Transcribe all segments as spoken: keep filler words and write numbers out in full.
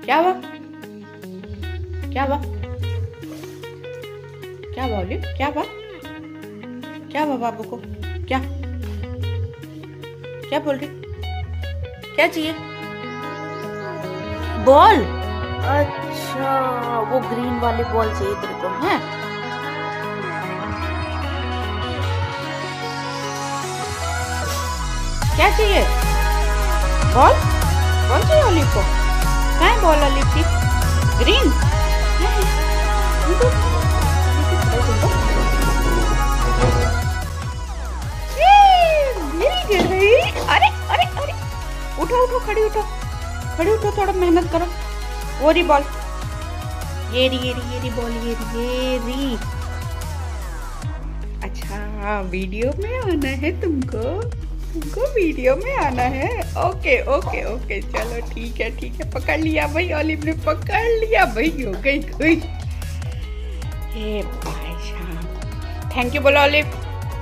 क्या हुआ? क्या हुआ? क्या हुआ ओलिव? क्या हुआ? क्या हुआ बाबू को? क्या क्या बोल रही? क्या चाहिए? बॉल? अच्छा, वो ग्रीन वाली बॉल चाहिए तेरे को है? क्या चाहिए? बॉल? बॉल चाहिए ओलिव को? कहाँ है बॉल ओलिव की? ग्रीन? अरे अरे अरे उठो उठो, खड़ी उठो, खड़ी उठो, थोड़ा मेहनत करो। वो रही बॉल, ये रही ये रही ये रही बॉल, ये रही ये रही। अच्छा, वीडियो में आना है तुमको? तुमको वीडियो में आना है? ओके ओके ओके, चलो ठीक है ठीक है, पकड़ लिया भाई, ओलिव ने पकड़ लिया भाई, हो गई खुश। हे भाई साहब, थैंक यू बोलो ओलिव।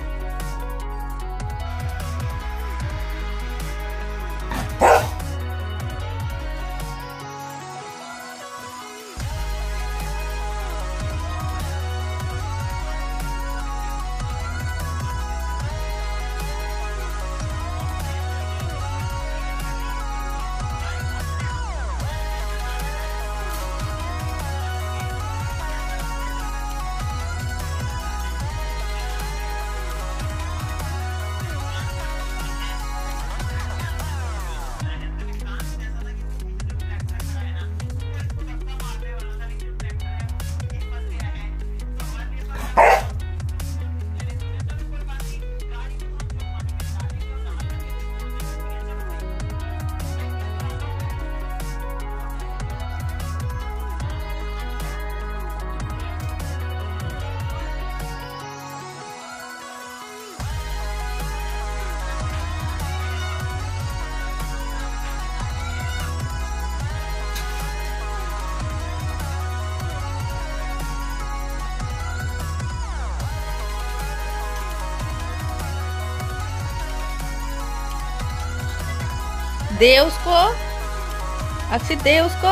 दे उसको, अक्षित दे उसको,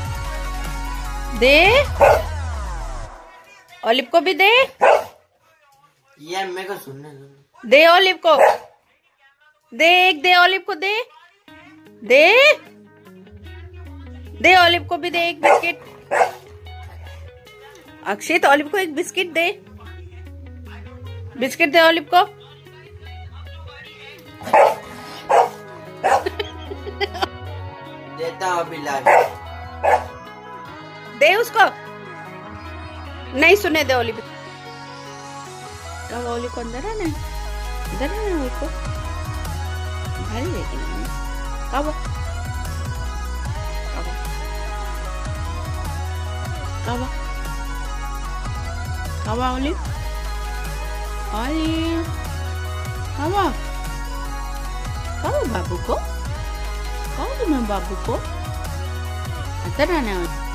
दे ओलिव को भी दे। यार मेरे को सुनने दो। दे ओलिव को, दे एक, दे ओलिव को, दे दे दे ओलिव को भी दे एक बिस्किट। अक्षित ओलिव को एक बिस्किट दे, बिस्किट दे ओलिव को। देता हूँ अभी ला, दे उसको, नहीं सुने दे ओलिव। कब ओलिव को अंदर आना है? अंदर आना है ओलिव को, भारी लेकिन कब कब कब कब ओलिव ओलिव कब कब बाबू को, कब तुम्हें बाबू को अंदर आना है?